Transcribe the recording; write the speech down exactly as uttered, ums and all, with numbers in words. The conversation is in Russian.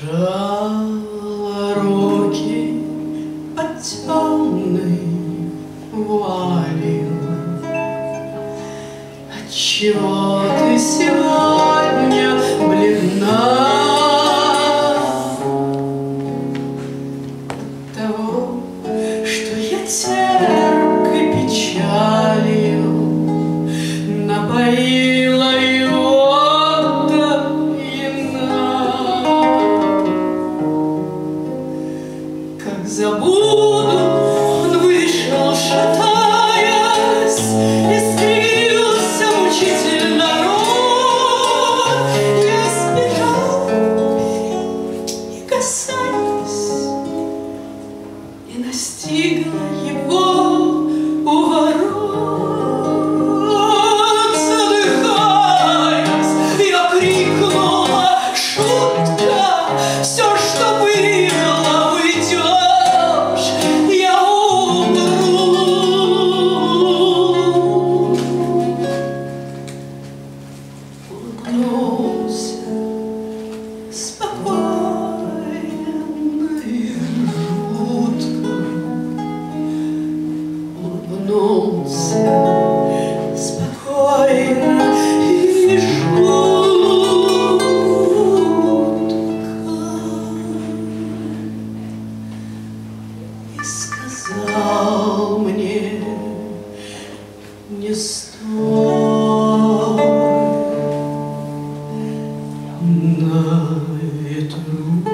Прижала руки под темной вуалью. Отчего ты сегодня бледна? От того, что я терпкой печалью напоила его до пьяна. Как забуду, он вышел, шатаясь, и скрылся мучительно рот. Я избежал и касаясь, и настигла его у ворот. Задыхаясь, я крикнула: шутка, все, что было, уйдешь, я умру. Улыбнулся спокойно и жутко, улыбнулся спокойно и жутко, и сказал мне: не стой на ветру.